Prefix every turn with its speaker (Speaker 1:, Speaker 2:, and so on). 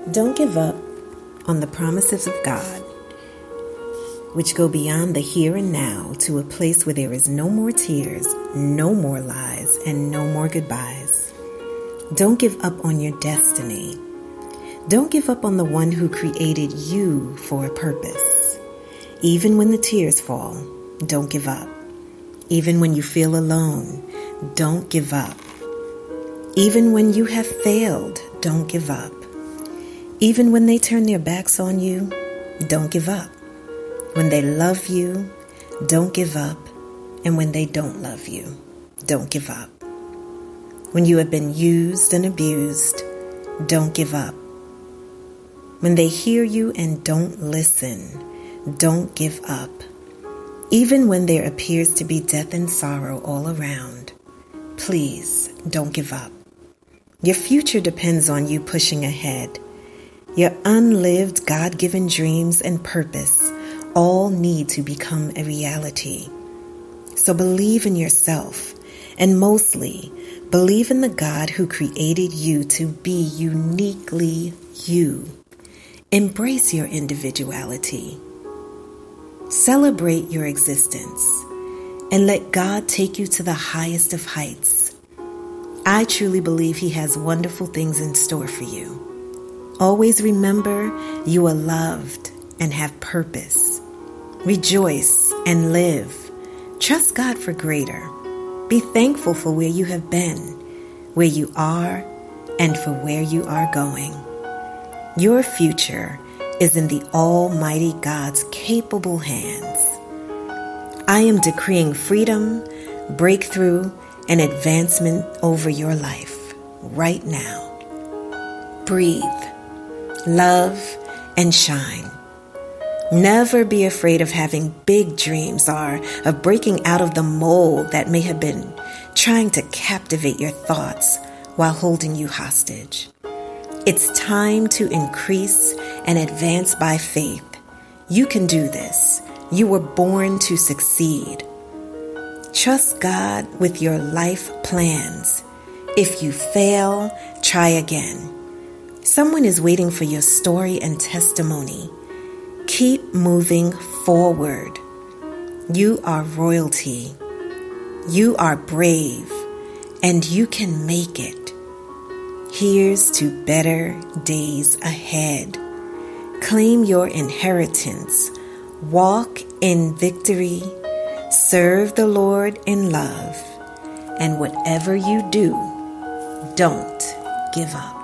Speaker 1: Don't give up on the promises of God, which go beyond the here and now to a place where there is no more tears, no more lies, and no more goodbyes. Don't give up on your destiny. Don't give up on the one who created you for a purpose. Even when the tears fall, don't give up. Even when you feel alone, don't give up. Even when you have failed, don't give up. Even when they turn their backs on you, don't give up. When they love you, don't give up. And when they don't love you, don't give up. When you have been used and abused, don't give up. When they hear you and don't listen, don't give up. Even when there appears to be death and sorrow all around, please don't give up. Your future depends on you pushing ahead. Your unlived God-given dreams and purpose all need to become a reality. So believe in yourself, and mostly, believe in the God who created you to be uniquely you. Embrace your individuality. Celebrate your existence, and let God take you to the highest of heights. I truly believe He has wonderful things in store for you. Always remember you are loved and have purpose. Rejoice and live. Trust God for greater. Be thankful for where you have been, where you are, and for where you are going. Your future is in the Almighty God's capable hands. I am decreeing freedom, breakthrough, and advancement over your life right now. Breathe, love, and shine. Never be afraid of having big dreams or of breaking out of the mold that may have been trying to captivate your thoughts while holding you hostage. It's time to increase and advance by faith. You can do this. You were born to succeed. Trust God with your life plans. If you fail, try again. Someone is waiting for your story and testimony. Keep moving forward. You are royalty. You are brave, and you can make it. Here's to better days ahead. Claim your inheritance. Walk in victory. Serve the Lord in love. And whatever you do, don't give up.